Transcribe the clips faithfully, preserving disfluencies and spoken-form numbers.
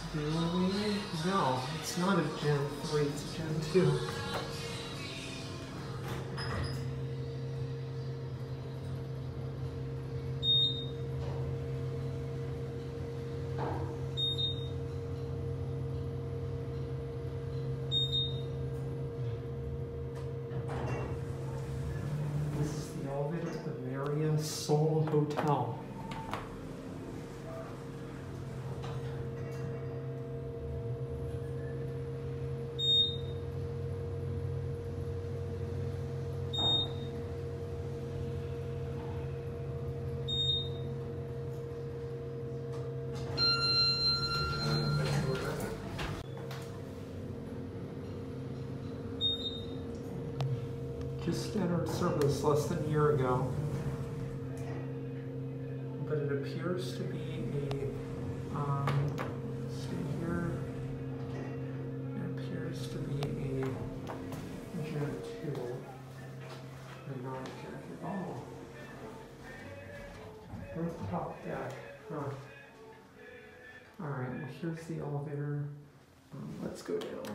Do we? No, it's not a Gen three, it's a Gen two. This is the elevator to the Marea Seoul Hotel. Just entered service less than a year ago, but it appears to be a, um, let's see here, it appears to be a Gen two, and not a Gen two. Oh, rooftop deck, huh. Alright, well here's the elevator, um, let's go down.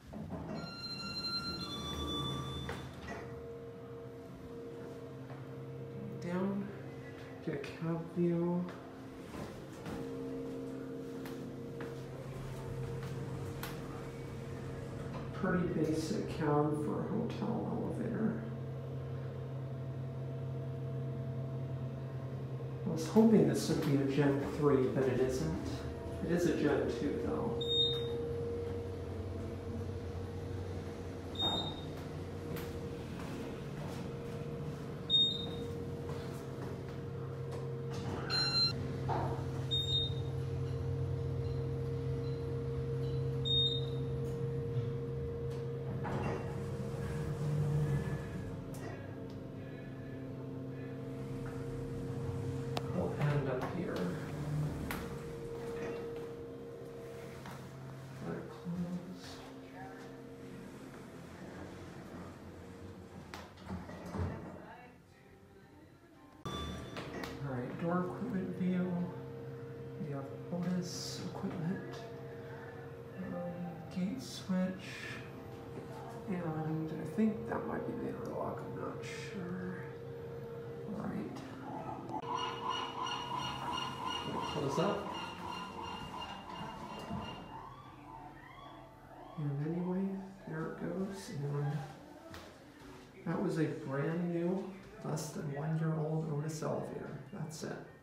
Down, get a cab view. Pretty basic cab for a hotel elevator. I was hoping this would be a Gen three, but it isn't. It is a Gen two though. Up here. Let it close. Alright, door equipment view. We have Otis equipment. Um, gate switch. And I think that might be the interlock, I'm not sure. Alright. Close up. And anyway, there it goes. And that was a brand new, less than one year old Otis elevator. That's it.